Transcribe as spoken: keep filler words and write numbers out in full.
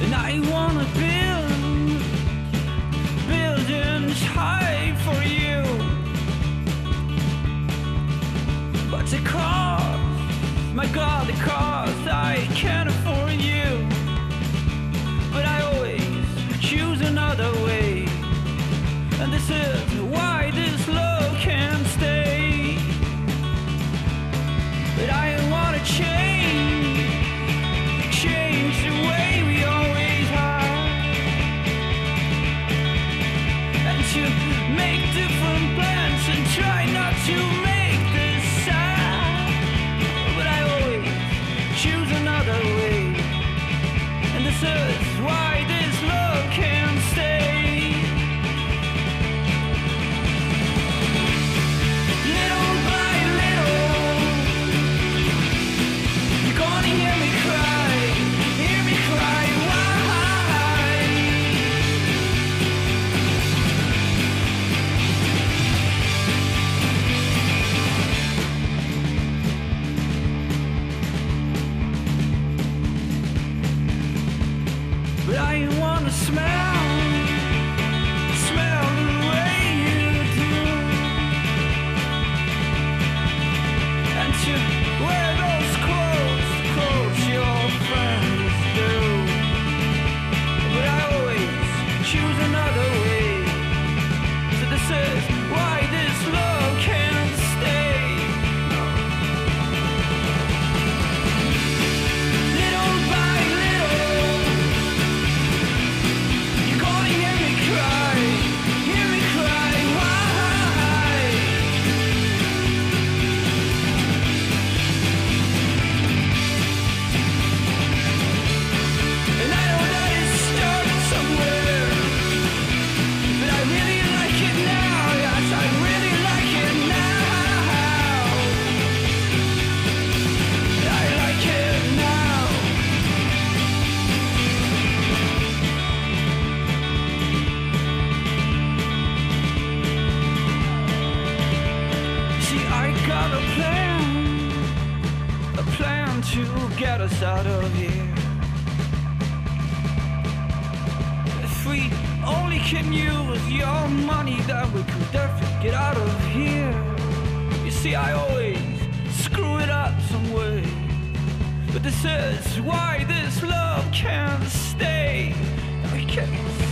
And I wanna build buildings high for you, but the cost, my God, the cost, I can't afford you. But I always choose another way, and this is why this love can't stay. But I wanna change, change the way we always are, and to make different plans and try not to make this sad. But I always choose another way, and this is why this love can't stay. Little by little, you're gonna hear me cry, hear me cry, why? But I wanna smell, smell the way you do, and to wear those clothes, clothes your friends do. But I always choose another way, so this is why this love can't stay. Little by little, you're gonna hear me cry, hear me cry, why? And I know that it started somewhere, but I really like it now, yes, I really like it now. I like it now. See, I got a plan, a plan to get us out of here. If we only can use your money, then we could definitely get out of here. You see, I always screw it up some way, but this is why this love can't stay. We can't